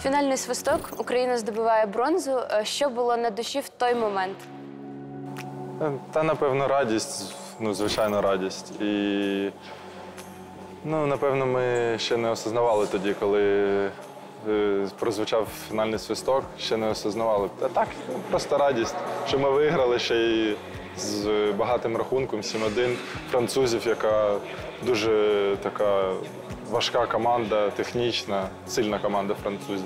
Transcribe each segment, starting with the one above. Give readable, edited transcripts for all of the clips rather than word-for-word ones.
Фінальний свисток, Україна здобуває бронзу. Що було на душі в той момент? Та, напевно, радість, звичайно, радість. І, напевно, ми ще не осознавали тоді, коли прозвучав фінальний свисток, ще не осознавали. А так, просто радість, що ми виграли ще й з багатим рахунком, 7-1, французів, яка дуже така важка команда, технічна, сильна команда французів.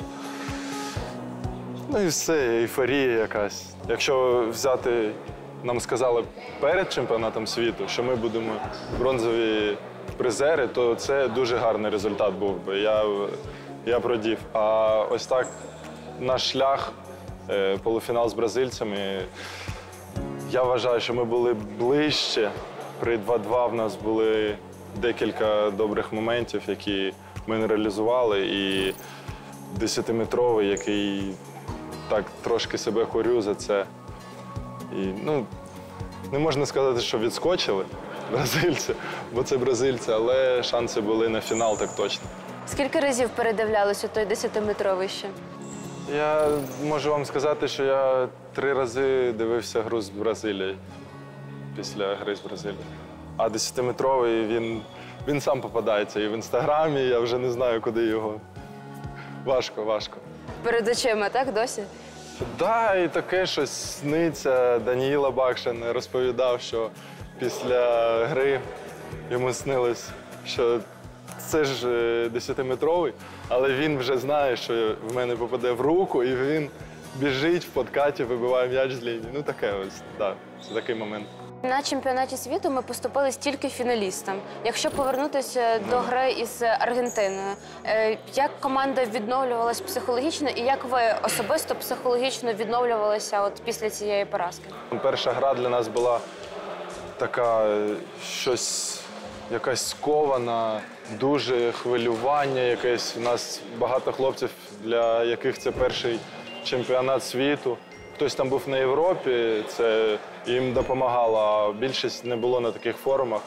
Ну і все, ейфорія якась. Якщо взяти, нам сказали перед чемпіонатом світу, що ми будемо бронзові призери, то це дуже гарний результат був би. Я продів. А ось так наш шлях, полуфінал з бразильцями, я вважаю, що ми були ближче. При 2-2 в нас були декілька добрих моментів, які ми не реалізували. І 10-метровий, який так трошки себе корю за це. І, не можна сказати, що відскочили бразильці, бо це бразильці, але шанси були на фінал, так точно. Скільки разів передивлялися той 10-метровий ще? Я можу вам сказати, що я 3 рази дивився гру з Бразилією після гри з Бразилією. А 10-метровий, він сам попадається і в Інстаграмі, я вже не знаю, куди його. Важко. Перед очима, так, досі? Так, і таке щось сниться. Даніїла Бакшин розповідав, що після гри йому снилось, що це ж 10-метровий, але він вже знає, що в мене попаде в руку, і він біжить в подкаті, вибиває м'яч з лінії. Таке ось, так, це такий момент. На чемпіонаті світу ми поступили тільки фіналістам. Якщо повернутися до гри із Аргентиною, як команда відновлювалась психологічно і як ви особисто психологічно відновлювалися після цієї поразки? Перша гра для нас була така якась скована, дуже хвилювання якесь. У нас багато хлопців, для яких це перший чемпіонат світу. Хтось там був на Європі, це їм допомагало, а більшість не було на таких форумах.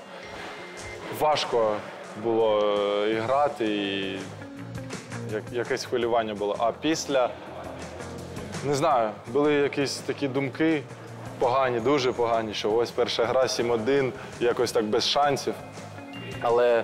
Важко було і грати, і якесь хвилювання було. А після, не знаю, були якісь такі думки погані, дуже погані, що ось перша гра 7-1, якось так без шансів. Але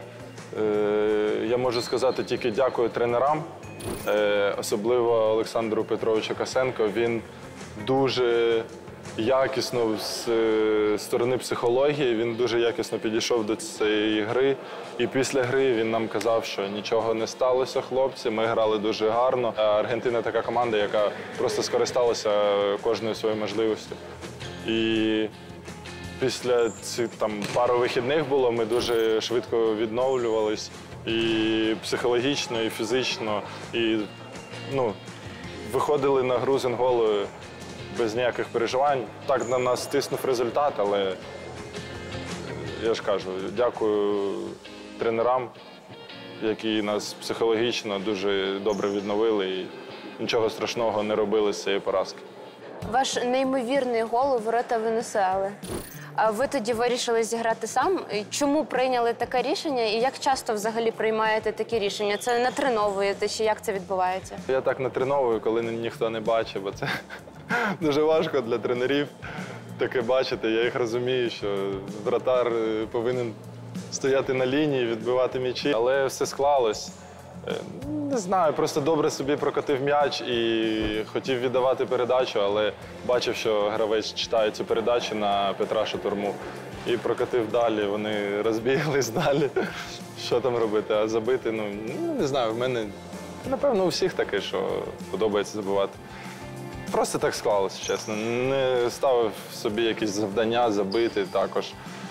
я можу сказати тільки дякую тренерам, особливо Олександру Петровичу Косенко. Він дуже якісно з сторони психології, він дуже якісно підійшов до цієї гри. І після гри він нам казав, що нічого не сталося, хлопці, ми грали дуже гарно. Аргентина така команда, яка просто скористалася кожною своєю можливістю. І після цих пару вихідних було, ми дуже швидко відновлювались і психологічно, і фізично, і виходили на гру з Анголою без ніяких переживань. Так на нас тиснув результат, але я ж кажу, дякую тренерам, які нас психологічно дуже добре відновили і нічого страшного не робили з цієї поразки. Ваш неймовірний гол у ворота Венесуели. А ви тоді вирішили зіграти сам. Чому прийняли таке рішення і як часто взагалі приймаєте такі рішення? Це натреновуєте чи як це відбувається? Я так натреновую, коли ніхто не бачить, бо це дуже важко для тренерів таке бачити. Я їх розумію, що вратар повинен стояти на лінії, відбивати м'ячі. Але все склалось. Не знаю, просто добре собі прокотив м'яч і хотів віддавати передачу, але бачив, що гравець читає цю передачу на Петра Шатурму. І прокотив далі, вони розбіглись далі. Що там робити? А забити, не знаю, в мене, напевно, у всіх таке, що подобається забивати. Просто так склалося, чесно. Не ставив собі якісь завдання забити також.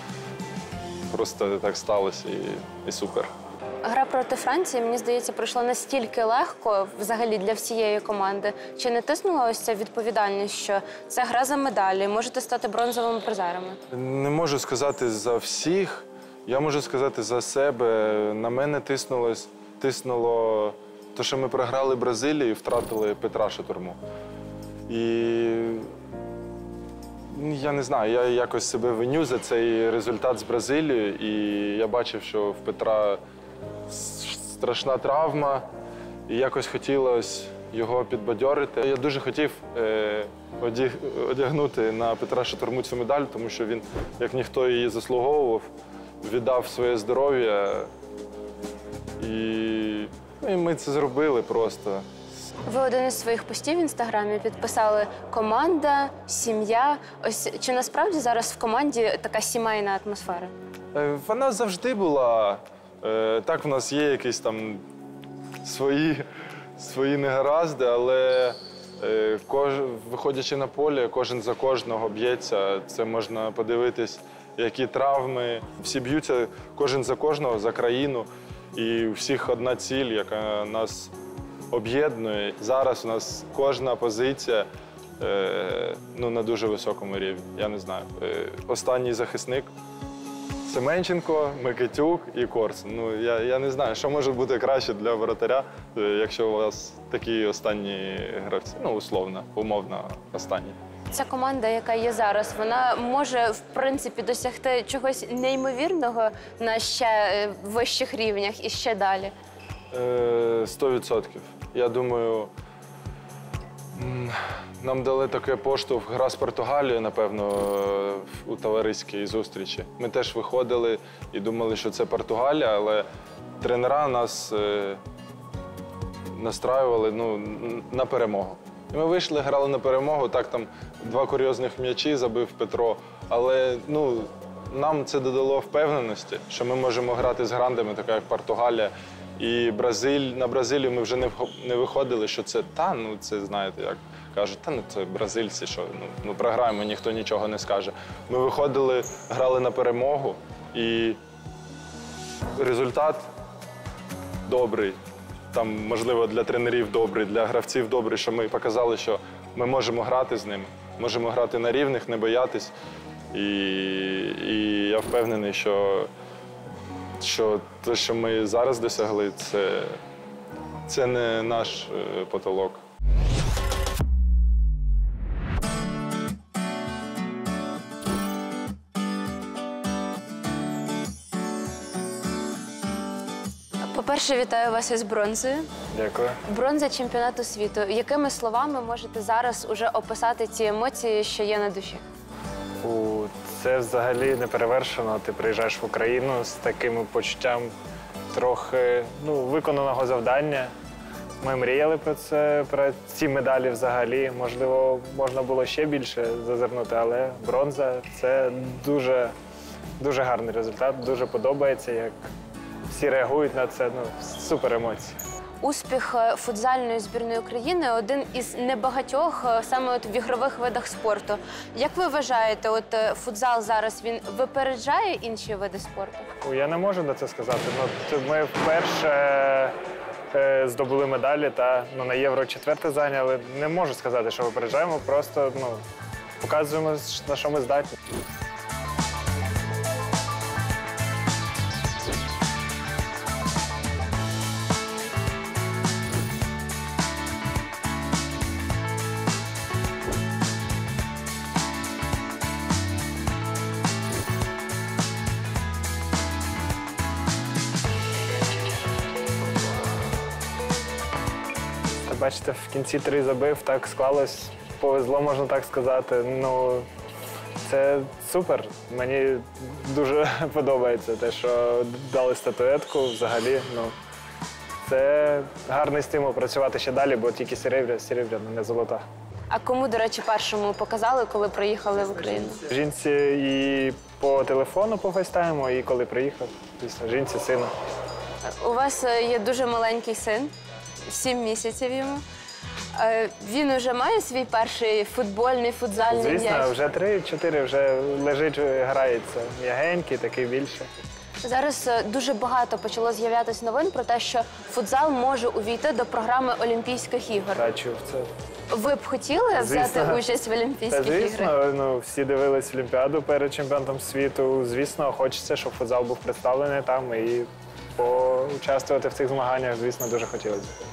Просто так сталося і супер. Гра проти Франції, мені здається, пройшла настільки легко взагалі для всієї команди. Чи не тиснула ось ця відповідальність, що це гра за медалі, можете стати бронзовими призерами? Не можу сказати за всіх, я можу сказати за себе. На мене тиснуло те, що ми програли Бразилію і втратили Петра Шатурму. І я не знаю, я якось себе виню за цей результат з Бразилією, і я бачив, що в Петра страшна травма, і якось хотілося його підбадьорити. Я дуже хотів одягнути на Петра Шатурму цю медаль, тому що він, як ніхто її заслуговував, віддав своє здоров'я. І ми це зробили просто. Ви один із своїх постів в Інстаграмі підписали «Команда», «Сім'я». Ось чи насправді зараз в команді така сімейна атмосфера? Вона завжди була. Так, в нас є якісь там свої негаразди, але виходячи на поле, кожен за кожного б'ється. Це можна подивитись, які травми. Всі б'ються кожен за кожного, за країну. І у всіх одна ціль, яка нас об'єднує. Зараз у нас кожна позиція на дуже високому рівні. Я не знаю. Останній захисник – Семенченко, Микитюк і Корсун. Я не знаю, що може бути краще для воротаря, якщо у вас такі останні гравці. Умовно останні. Ця команда, яка є зараз, вона може, в принципі, досягти чогось неймовірного на ще вищих рівнях і ще далі? 100%. Я думаю, нам дали такий поштовх гра з Португалією, напевно, у товариській зустрічі. Ми теж виходили і думали, що це Португалія, але тренера нас настраювали на перемогу. І ми вийшли, грали на перемогу, так там 2 курйозних м'ячі забив Петро, але нам це додало впевненості, що ми можемо грати з грандами, така як Португалія. І на Бразилію ми вже не виходили, що це це, знаєте, як кажуть, це бразильці, що програємо, ніхто нічого не скаже. Ми виходили, грали на перемогу, і результат добрий. Там, можливо, для тренерів добрий, для гравців добрий, що ми показали, що ми можемо грати з ними, можемо грати на рівних, не боятись. І я впевнений, що те, що ми зараз досягли, це не наш потолок. По-перше, вітаю вас із бронзою. Дякую. Бронза чемпіонату світу. Якими словами можете зараз уже описати ті емоції, що є на душі? Це взагалі неперевершено. Ти приїжджаєш в Україну з таким почуттям трохи виконаного завдання. Ми мріяли про це, про ці медалі взагалі. Можливо, можна було ще більше зазирнути, але бронза – це дуже, дуже гарний результат. Дуже подобається, як всі реагують на це. Супер емоції. Успіх футзальної збірної України – один із небагатьох саме в ігрових видах спорту. Як ви вважаєте, футзал зараз він випереджає інші види спорту? Я не можу на це сказати. Ми вперше здобули медалі та на Євро 4 зайняли. Не можу сказати, що випереджаємо, просто показуємо, на що ми здатні. Бачите, в кінці 3 забив, так склалось, повезло, можна так сказати. Це супер. Мені дуже подобається те, що дали статуетку взагалі. Це гарний стимул працювати ще далі, бо тільки серебряна, не золота. А кому, до речі, першому показали, коли приїхали в Україну? Жінці і по телефону по фейстайму, і коли приїхав, звісно, жінці, сину. У вас є дуже маленький син, 7 місяців йому. Він вже має свій перший футзальний м'яч? Звісно, вже 3-4 вже лежить, грається. М'ягенький, такий більше. Зараз дуже багато почало з'являтися новин про те, що футзал може увійти до програми Олімпійських ігор. Я чув це. Ви б хотіли взяти участь в Олімпійських іграх? Звісно, всі дивились Олімпіаду перед чемпіонатом світу. Звісно, хочеться, щоб футзал був представлений там і поучаствувати в цих змаганнях, звісно, дуже хотілося б.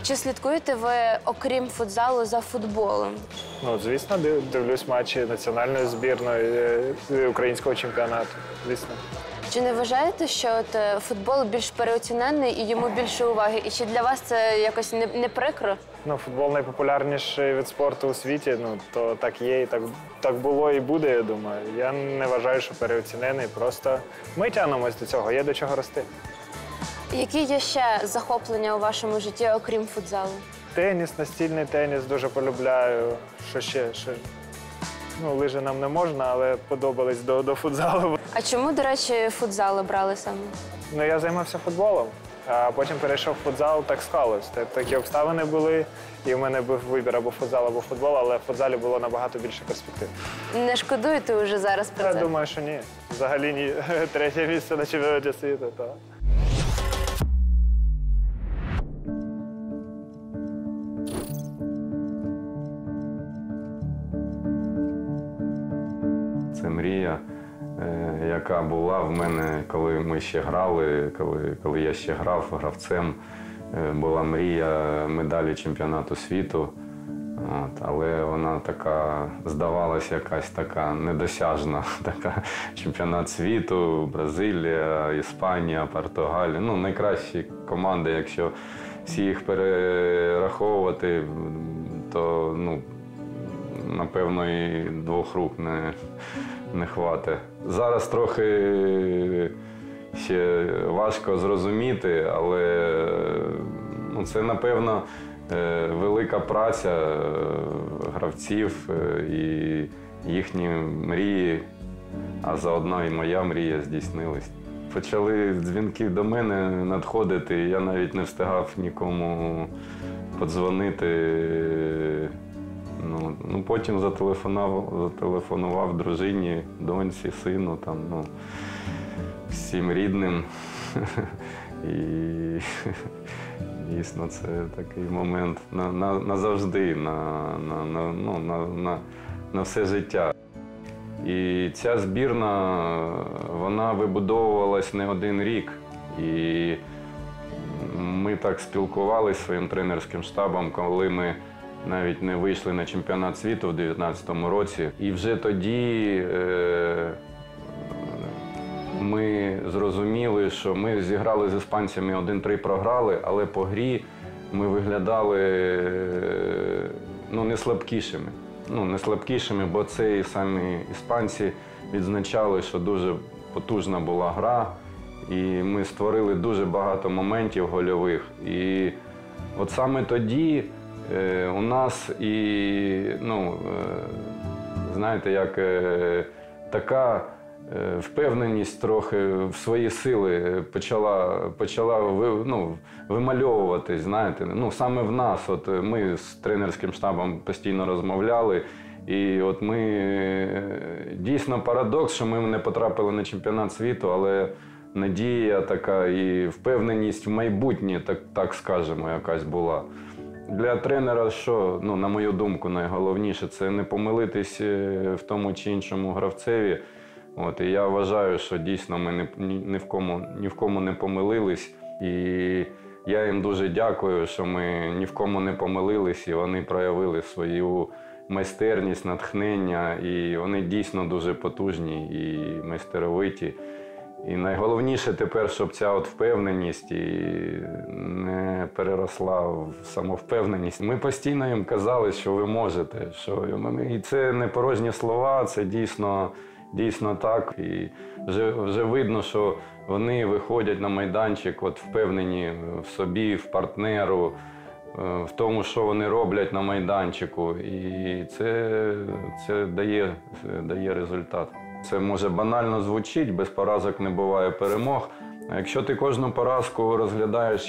Чи слідкуєте ви, окрім футзалу, за футболом? Ну, звісно, дивлюсь матчі національної збірної, українського чемпіонату, звісно. Чи не вважаєте, що футбол більш переоцінений і йому більше уваги? І чи для вас це якось не прикро? Ну, футбол найпопулярніший вид спорту у світі, ну, то так є, і так було і буде, я думаю. Я не вважаю, що переоцінений, просто ми тягнемось до цього, є до чого рости. Які є ще захоплення у вашому житті, окрім футзалу? Теніс, настільний теніс дуже полюбляю. Що ще? Ну, лижі нам не можна, але подобались до футзалу. А чому, до речі, футзал обрали саме? Ну, я займався футболом, а потім перейшов в футзал, так склалось. Такі обставини були, і в мене був вибір або футзал, або футбол, але в футзалі було набагато більше перспектив. Не шкодуєте вже зараз про Я це? думаю, що ні. Взагалі ні. Третє місце на чемпіонаті світу. Так. Це мрія, яка була в мене, коли ми ще грали, коли я ще грав гравцем. Була мрія медалі чемпіонату світу, але вона така здавалася якась така недосяжна. Така чемпіонат світу, Бразилія, Іспанія, Португалія. Ну, найкращі команди, якщо всі їх перераховувати, то ну, напевно, і двох рук не хватить. Зараз трохи ще важко зрозуміти, але ну, це, напевно, велика праця гравців і їхні мрії, а заодно і моя мрія здійснилась. Почали дзвінки до мене надходити, я навіть не встигав нікому подзвонити. Ну, потім зателефонував дружині, доньці, сину, там, ну, всім рідним. І дійсно це такий момент назавжди, на все життя. І ця збірна, вона вибудовувалась не один рік. І ми так спілкувалися зі своїм тренерським штабом, коли ми навіть не вийшли на чемпіонат світу в 2019 році. І вже тоді ми зрозуміли, що ми зіграли з іспанцями 1-3 програли, але по грі ми виглядали не слабкішими. Не слабкішими, бо це і самі іспанці відзначали, що дуже потужна була гра. І ми створили дуже багато моментів гольових. І от саме тоді у нас знаєте, як така впевненість трохи в свої сили почала вимальовуватись, знаєте. Саме в нас, от ми з тренерським штабом постійно розмовляли, і от ми, дійсно парадокс, що ми не потрапили на чемпіонат світу, але надія така і впевненість в майбутнє, так скажемо, якась була. Для тренера, що, на мою думку, найголовніше – це не помилитись в тому чи іншому гравцеві. От, і я вважаю, що дійсно ми ні в кому не помилились. І я їм дуже дякую, що ми ні в кому не помилились, і вони проявили свою майстерність, натхнення, і вони дійсно дуже потужні і майстеровиті. І найголовніше тепер, щоб ця от впевненість і не переросла в самовпевненість. Ми постійно їм казали, що ви можете. І це не порожні слова, це дійсно так. І вже видно, що вони виходять на майданчик от впевнені в собі, в партнеру, в тому, що вони роблять на майданчику. І це дає результат. Це може банально звучить, без поразок не буває перемог. А якщо ти кожну поразку розглядаєш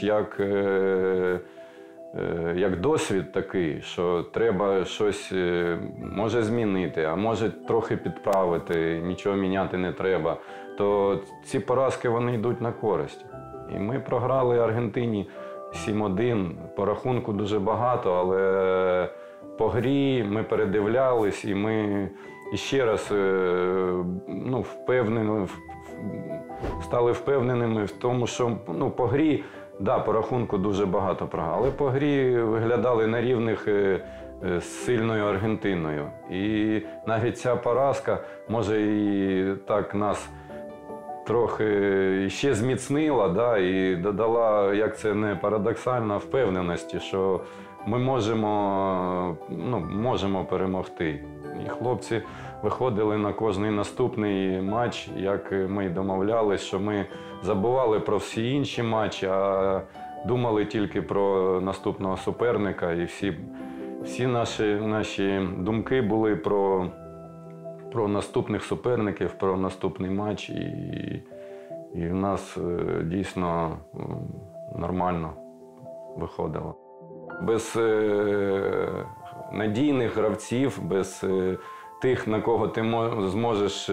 як досвід такий, що треба щось може змінити, а може трохи підправити, нічого міняти не треба, то ці поразки вони йдуть на користь. І ми програли Аргентині 7-1, по рахунку дуже багато, але по грі ми передивлялись і ми ще раз стали впевненими в тому, що по грі Да, по рахунку дуже багато програли, але по грі виглядали на рівних з сильною Аргентиною. І навіть ця поразка, може, і так нас трохи ще зміцнила, да, і додала, як це не парадоксально, впевненості, що ми можемо перемогти. І хлопці виходили на кожний наступний матч, як ми й домовлялись, що ми забували про всі інші матчі, а думали тільки про наступного суперника. І всі наші думки були про наступних суперників, про наступний матч. І в нас дійсно нормально виходило. Без надійних гравців, без тих, на кого ти зможеш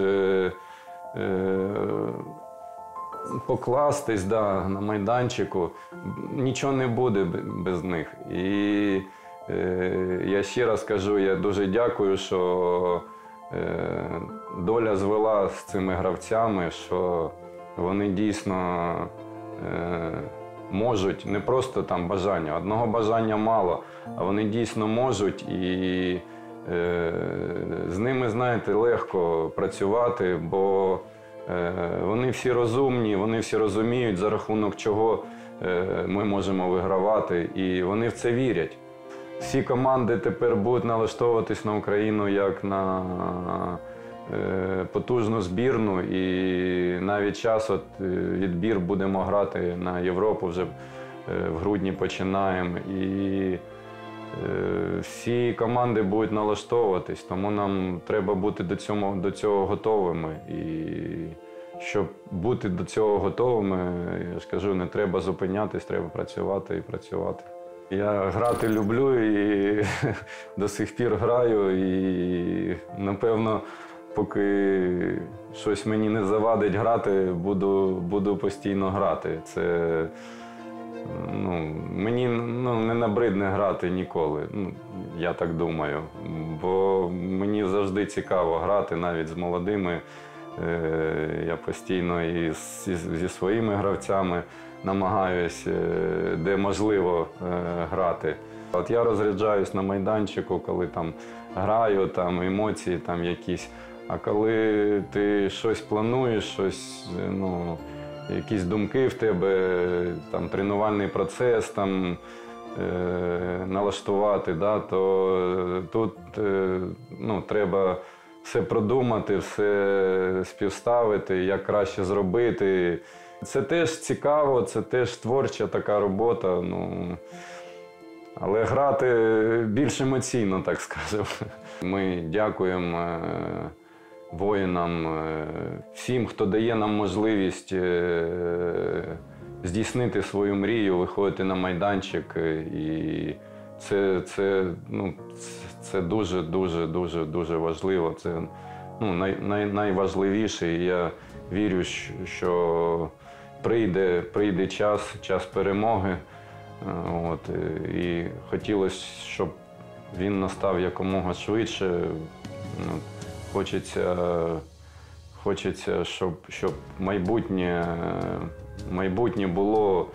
покластись, да, на майданчику, нічого не буде без них. І я ще раз кажу, я дуже дякую, що доля звела з цими гравцями, що вони дійсно можуть, не просто там бажання, одного бажання мало, а вони дійсно можуть, і з ними, знаєте, легко працювати, бо вони всі розумні, вони всі розуміють, за рахунок чого ми можемо вигравати, і вони в це вірять. Всі команди тепер будуть налаштовуватись на Україну як на потужну збірну, і навіть час відбір будемо грати на Європу, вже в грудні починаємо. І всі команди будуть налаштовуватись, тому нам треба бути до цього готовими. І щоб бути до цього готовими, я ж кажу, не треба зупинятись, треба працювати і працювати. Я грати люблю і до сих пір граю, і напевно, поки щось мені не завадить грати, буду постійно грати. Це, мені не набридне грати ніколи, я так думаю. Бо мені завжди цікаво грати, навіть з молодими. Я постійно і зі своїми гравцями намагаюся, де можливо, грати. От я розряджаюсь на майданчику, коли там граю, там емоції там якісь. А коли ти щось плануєш, якісь думки в тебе, там тренувальний процес там налаштувати, да, то тут треба все продумати, все співставити, як краще зробити. Це теж цікаво, це теж творча така робота. Але грати більш емоційно, так скажемо. Ми дякуємо воїнам, всім, хто дає нам можливість здійснити свою мрію, виходити на майданчик. І це дуже важливо. Це найважливіше. І я вірю, що прийде час перемоги. І хотілося, щоб він настав якомога швидше. Хочеться, щоб майбутнє було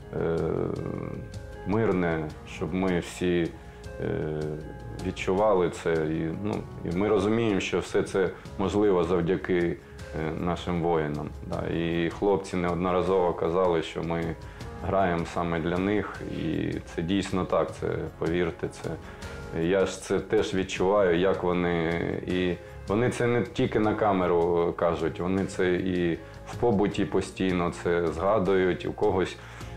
мирне, щоб ми всі відчували це. І ми розуміємо, що все це можливо завдяки нашим воїнам. І хлопці неодноразово казали, що ми граємо саме для них, і це дійсно так, це, повірте, це. Я ж це теж відчуваю, як вони. І вони це не тільки на камеру кажуть, вони це і в побуті постійно це згадують, у когось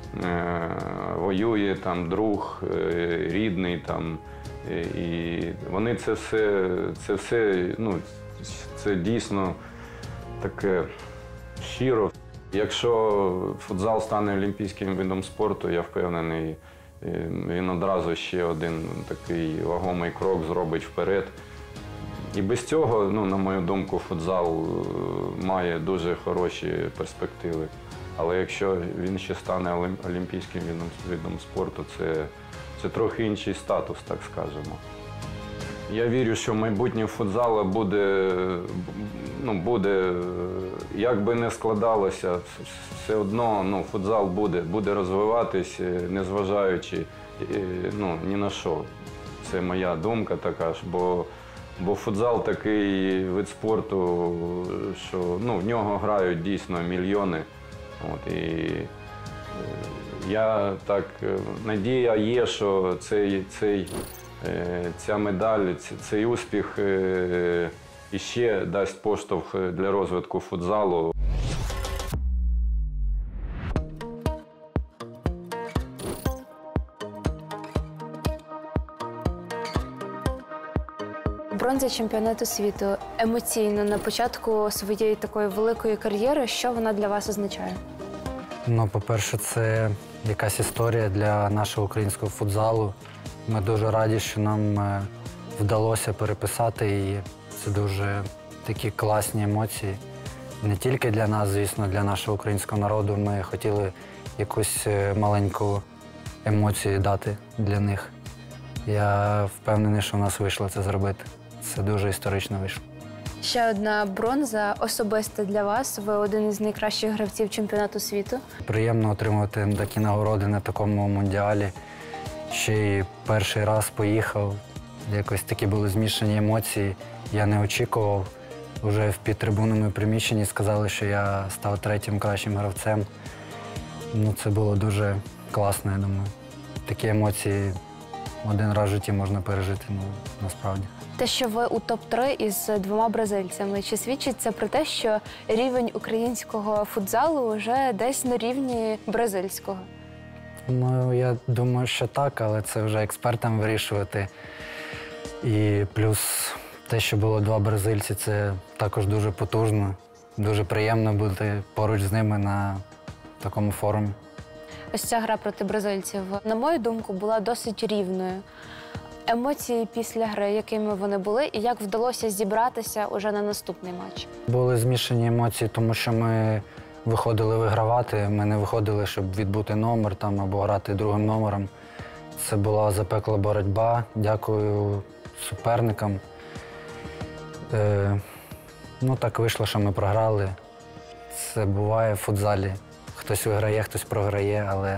воює там друг, рідний там. І вони це все, це дійсно таке щиро. Якщо футзал стане олімпійським видом спорту, я впевнений, він одразу ще один такий вагомий крок зробить вперед. І без цього, на мою думку, футзал має дуже хороші перспективи. Але якщо він ще стане олімпійським видом спорту, це трохи інший статус, так скажемо. Я вірю, що майбутнє футзалу буде, як би не складалося, все одно футзал буде розвиватись, незважаючи ні на що. Це моя думка така ж, бо футзал такий вид спорту, що в нього грають дійсно мільйони. Надія є, що ця медаль, цей успіх іще дасть поштовх для розвитку футзалу. Бронза чемпіонату світу емоційно на початку своєї такої великої кар'єри. Що вона для вас означає? По-перше, це якась історія для нашого українського футзалу. Ми дуже раді, що нам вдалося переписати її. Це дуже такі класні емоції. Не тільки для нас, звісно, для нашого українського народу. Ми хотіли якусь маленьку емоцію дати для них. Я впевнений, що в нас вийшло це зробити. Це дуже історично вийшло. Ще одна бронза особиста для вас. Ви один із найкращих гравців чемпіонату світу. Приємно отримувати такі нагороди на такому мундіалі. Ще й перший раз поїхав. Якось такі були змішані емоції. Я не очікував. Уже в підтрибунному приміщенні сказали, що я став третім кращим гравцем. Це було дуже класно, я думаю. Такі емоції один раз в житті можна пережити, насправді. Те, що ви у топ-3 із 2 бразильцями, чи свідчить це про те, що рівень українського футзалу вже десь на рівні бразильського? Я думаю, що так, але це вже експертам вирішувати. І плюс те, що було 2 бразильці, це також дуже потужно. Дуже приємно бути поруч з ними на такому форумі. Ось ця гра проти бразильців, на мою думку, була досить рівною. Емоції після гри, якими вони були, і як вдалося зібратися уже на наступний матч? Були змішані емоції, тому що ми виходили вигравати. Ми не виходили, щоб відбути номер або грати другим номером. Це була запекла боротьба. Дякую суперникам. Так вийшло, що ми програли. Це буває в футзалі. Хтось виграє, хтось програє, але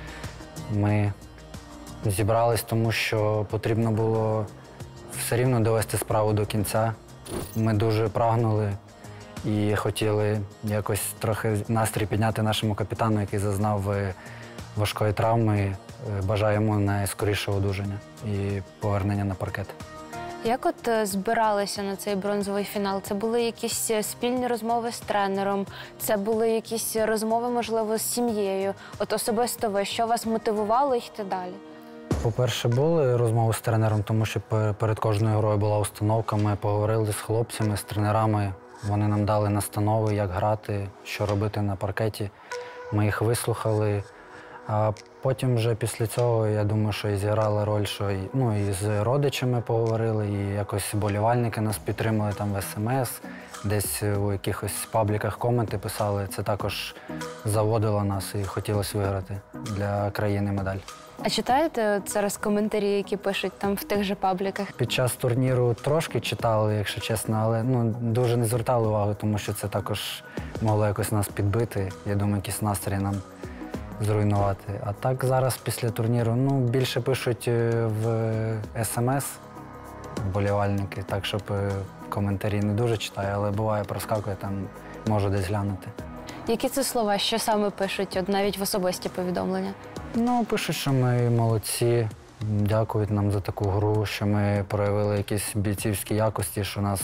ми зібрались, тому що потрібно було все рівно довести справу до кінця. Ми дуже прагнули і хотіли якось трохи настрій підняти нашому капітану, який зазнав важкої травми. Бажаємо найскорішого одужання і повернення на паркет. Як збиралися на цей бронзовий фінал? Це були якісь спільні розмови з тренером? Це були якісь розмови, можливо, з сім'єю? Особисто ви, що вас мотивувало йти далі? По-перше, були розмови з тренером, тому що перед кожною грою була установка. Ми поговорили з хлопцями, з тренерами. Вони нам дали настанови, як грати, що робити на паркеті. Ми їх вислухали. А потім вже після цього, я думаю, що і зіграла роль, що і з родичами поговорили, і якось болівальники нас підтримали в СМС, десь у якихось пабліках коменти писали. Це також заводило нас і хотілося виграти для країни медаль. А читаєте зараз коментарі, які пишуть в тих же пабліках? Під час турніру трошки читали, якщо чесно, але дуже не звертали увагу, тому що це також могло якось нас підбити. Я думаю, якийсь настрій нам зруйнувати. А так зараз після турніру більше пишуть в СМС вболівальники, так щоб коментарі не дуже читаю, але буває проскакує, можу десь глянути. Які це слова? Що саме пишуть, навіть в особисті повідомлення? Пишуть, що ми молодці, дякують нам за таку гру, що ми проявили якісь бійцівські якості, що нас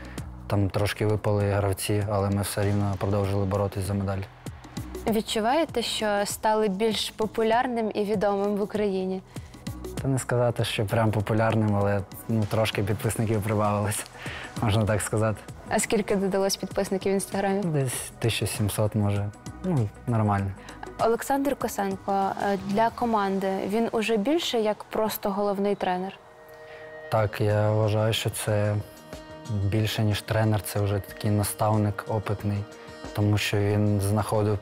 трошки випали гравці, але ми все рівно продовжили боротись за медаль. Відчуваєте, що стали більш популярним і відомим в Україні? Та не сказати, що прям популярним, але трошки підписників прибавилось, можна так сказати. А скільки додалось підписників в Інстаграмі? Десь 1700, може. Нормально. Олександр Косенко для команди, він уже більше як просто головний тренер? Так, я вважаю, що це більше, ніж тренер, це вже такий наставник опитний, тому що він знаходив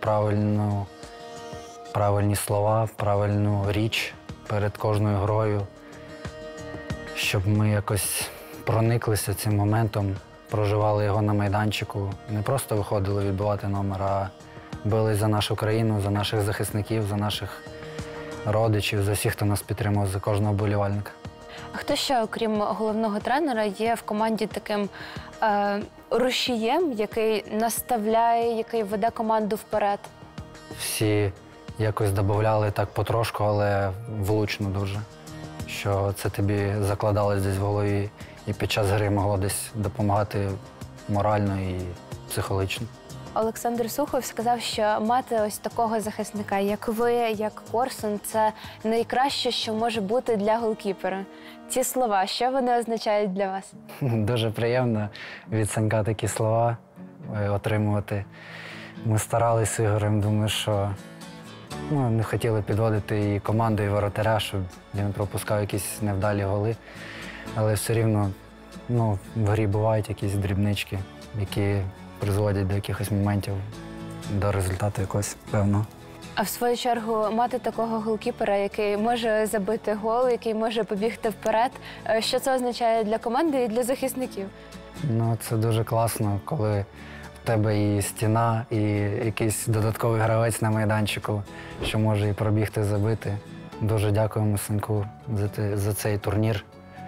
правильні слова, правильну річ перед кожною грою, щоб ми якось прониклися цим моментом, проживали його на майданчику. Не просто виходили відбивати номер, а бились за нашу країну, за наших захисників, за наших родичів, за всіх, хто нас підтримував, за кожного вболівальника. А хто ще, окрім головного тренера, є в команді таким рушієм, який наставляє, який веде команду вперед? Всі якось додавали так потрошку, але влучно дуже. Що це тобі закладалось десь в голові і під час гри могло десь допомагати морально і психологічно. Олександр Сухов сказав, що мати ось такого захисника, як ви, як Корсун, це найкраще, що може бути для голкіпера. Ці слова, що вони означають для вас? Дуже приємно від Санька такі слова отримувати. Ми старалися з Ігорем, думаю, що не хотіли підводити і команду, і воротаря, щоб він пропускав якісь невдалі голи. Але все рівно в грі бувають якісь дрібнички, які призводять до якихось моментів, до результату якогось певного. А в свою чергу мати такого голкіпера, який може забити гол, який може побігти вперед, що це означає для команди і для захисників? Це дуже класно, коли в тебе і стіна, і якийсь додатковий гравець на майданчику, що може і пробігти, забити. Дуже дякуємо Саньку за цей турнір.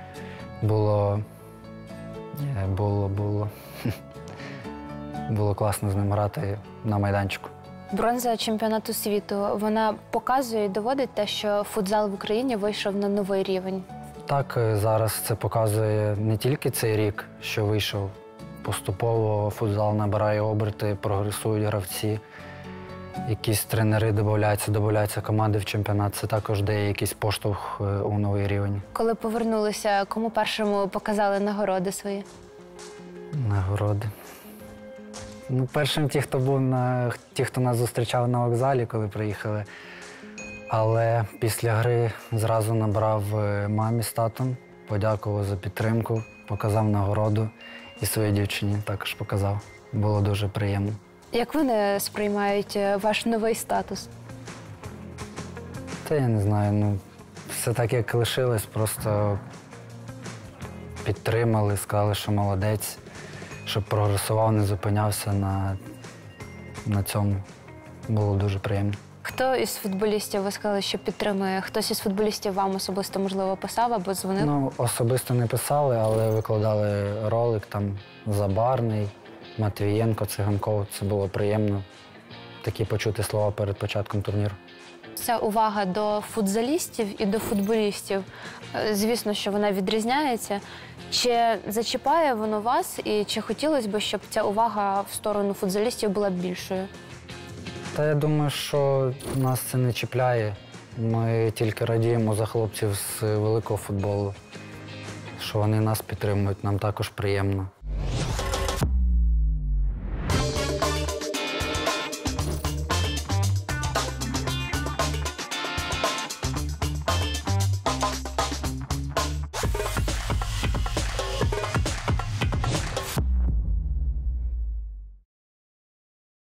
Було класно з ним грати на майданчику. Бронза чемпіонату світу, вона показує і доводить те, що футзал в Україні вийшов на новий рівень. Так, зараз це показує не тільки цей рік, що вийшов. Поступово футзал набирає оберти, прогресують гравці. Якісь тренери додаються команди в чемпіонат. Це також дає якийсь поштовх у новий рівень. Коли повернулися, кому першому показали нагороди свої? Нагороди. Першим ті, хто нас зустрічав на вокзалі, коли приїхали. Але після гри зразу набрав мамі з татом, подякував за підтримку, показав нагороду і своїй дівчині також показав. Було дуже приємно. Як вони сприймають ваш новий статус? Та я не знаю, все так, як лишилось, просто підтримали, сказали, що молодець, щоб прогресував, не зупинявся на цьому. Було дуже приємно. Хто із футболістів, ви сказали, що підтримує? Хтось із футболістів вам особисто, можливо, писав або дзвонив? Особисто не писали, але викладали ролик, там Забарний, Матвієнко, Циганков. Це було приємно, такі почути слова перед початком турніру. Ця увага до футзалістів і до футболістів, звісно, що вона відрізняється. Чи зачіпає воно вас і чи хотілося б, щоб ця увага в сторону футзалістів була більшою? Та я думаю, що нас це не чіпляє. Ми тільки радіємо за хлопців з великого футболу, що вони нас підтримують, нам також приємно.